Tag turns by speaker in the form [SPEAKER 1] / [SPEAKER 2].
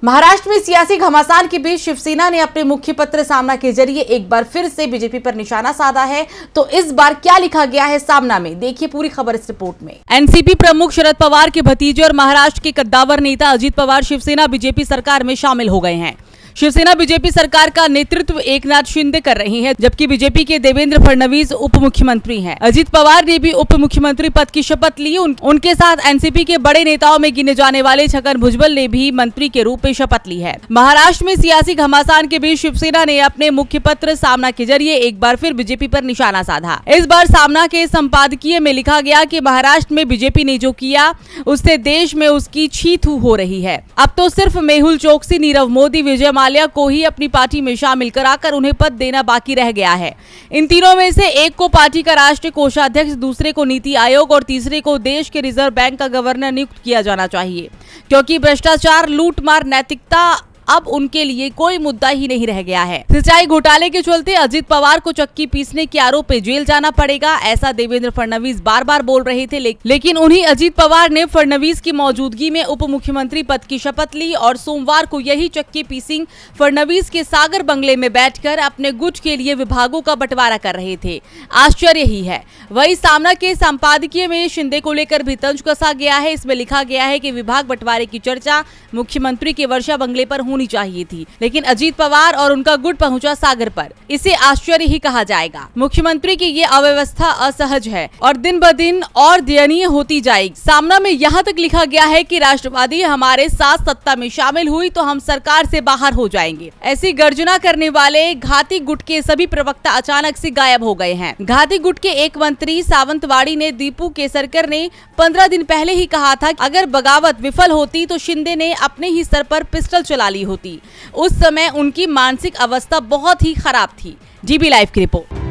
[SPEAKER 1] महाराष्ट्र में सियासी घमासान के बीच शिवसेना ने अपने मुख्य पत्र सामना के जरिए एक बार फिर से बीजेपी पर निशाना साधा है। तो इस बार क्या लिखा गया है सामना में, देखिए पूरी खबर इस रिपोर्ट में।
[SPEAKER 2] एनसीपी प्रमुख शरद पवार के भतीजे और महाराष्ट्र के कद्दावर नेता अजित पवार शिवसेना बीजेपी सरकार में शामिल हो गए हैं। शिवसेना बीजेपी सरकार का नेतृत्व एकनाथ शिंदे कर रही है, जबकि बीजेपी के देवेंद्र फडणवीस उप मुख्यमंत्री हैं। अजित पवार ने भी उप मुख्यमंत्री पद की शपथ ली। उनके साथ एनसीपी के बड़े नेताओं में गिने जाने वाले छगन भुजबल ने भी मंत्री के रूप में शपथ ली है। महाराष्ट्र में सियासी घमासान के बीच शिवसेना ने अपने मुख्य पत्र सामना के जरिए एक बार फिर बीजेपी पर निशाना साधा। इस बार सामना के संपादकीय में लिखा गया कि महाराष्ट्र में बीजेपी ने जो किया उससे देश में उसकी छी थू हो रही है। अब तो सिर्फ मेहुल चोकसी, नीरव मोदी, विजय माल्या को ही अपनी पार्टी में शामिल कराकर उन्हें पद देना बाकी रह गया है। इन तीनों में से एक को पार्टी का राष्ट्रीय कोषाध्यक्ष, दूसरे को नीति आयोग और तीसरे को देश के रिजर्व बैंक का गवर्नर नियुक्त किया जाना चाहिए, क्योंकि भ्रष्टाचार, लूटमार, नैतिकता अब उनके लिए कोई मुद्दा ही नहीं रह गया है। सिंचाई घोटाले के चलते अजित पवार को चक्की पीसने के आरोप में जेल जाना पड़ेगा, ऐसा देवेंद्र फडणवीस बार बार बोल रहे थे। लेकिन उन्हीं अजित पवार ने फडणवीस की मौजूदगी में उप मुख्यमंत्री पद की शपथ ली और सोमवार को यही चक्की पीसिंग फडणवीस के सागर बंगले में बैठकर अपने गुट के लिए विभागों का बंटवारा कर रहे थे। आश्चर्य ही है। वही सामना के संपादकीय में शिंदे को लेकर भी तंज कसा गया है। इसमें लिखा गया है कि विभाग बंटवारे की चर्चा मुख्यमंत्री के वर्षा बंगले पर होनी चाहिए थी, लेकिन अजीत पवार और उनका गुट पहुंचा सागर पर। इसे आश्चर्य ही कहा जाएगा। मुख्यमंत्री की ये अव्यवस्था असहज है और दिन ब दिन और दयनीय होती जाएगी। सामना में यहाँ तक लिखा गया है कि राष्ट्रवादी हमारे साथ सत्ता में शामिल हुई तो हम सरकार से बाहर हो जाएंगे। ऐसी गर्जना करने वाले घाती गुट के सभी प्रवक्ता अचानक से गायब हो गए हैं। घाती गुट के एक मंत्री सावंतवाड़ी ने दीपू केसरकर ने 15 दिन पहले ही कहा था कि अगर बगावत विफल होती तो शिंदे ने अपने ही सर पर पिस्टल चला ली होती। उस समय उनकी मानसिक अवस्था बहुत ही खराब थी। जीबी लाइव की रिपोर्ट।